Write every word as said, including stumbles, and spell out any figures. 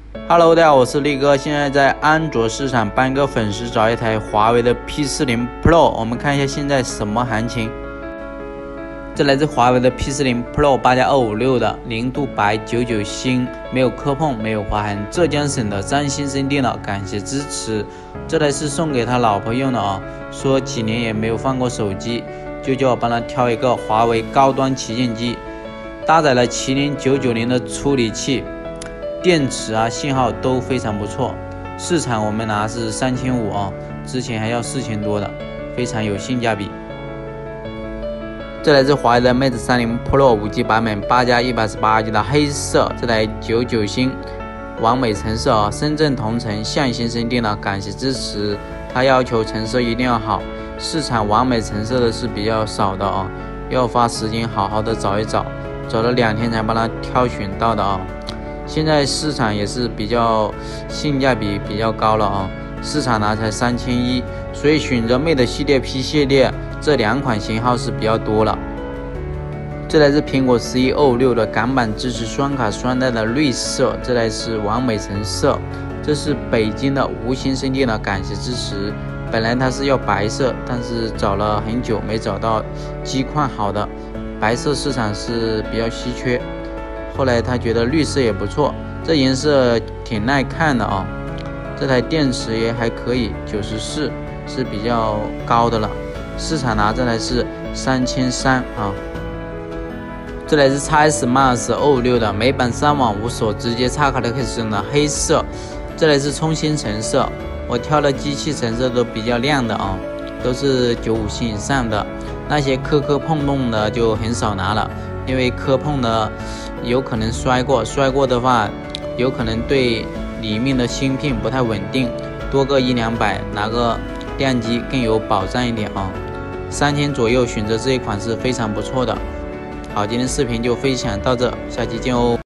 Hello， 大家好，我是力哥。现在在安卓市场帮一个粉丝找一台华为的 P 四十 Pro， 我们看一下现在什么行情。这来自华为的 P 四十 Pro 八加二五六的零度白九九星，没有磕碰，没有划痕，浙江省的张先生电脑，感谢支持。这台是送给他老婆用的啊，说几年也没有换过手机，就叫我帮他挑一个华为高端旗舰机，搭载了麒麟九九零的处理器。电池啊，信号都非常不错，市场我们拿是三千五啊，之前还要四千多的，非常有性价比。这来自华为的 Mate 三十 Pro 五 G 版本八加一百二十八 G 的黑色，这台九九星完美成色啊，深圳同城向先生电脑，感谢支持。他要求成色一定要好，市场完美成色的是比较少的啊，要花时间好好的找一找，找了两天才帮他挑选到的啊。现在市场也是比较性价比比较高了啊，市场呢才三千一，所以选择 Mate 系列 P 系列这两款型号是比较多了。这台是苹果十一 二五六的港版，支持双卡双待的绿色，这台是完美成色。这是北京的吴先生电脑，感谢支持。本来它是要白色，但是找了很久没找到机况好的，白色市场是比较稀缺。后来他觉得绿色也不错，这颜色挺耐看的啊。这台电池也还可以，九十四是比较高的了。市场拿这台是三千三啊。这台是 X S Max 二五六的美版三网无锁，直接插卡都可以使用的黑色。这台是冲星橙色，我挑的机器成色都比较亮的啊，都是九五星以上的，那些磕磕碰碰的就很少拿了，因为磕碰的有可能摔过，摔过的话有可能对里面的芯片不太稳定，多个一两百拿个亮机更有保障一点啊。三千左右选择这一款是非常不错的。好，今天视频就分享到这，下期见哦。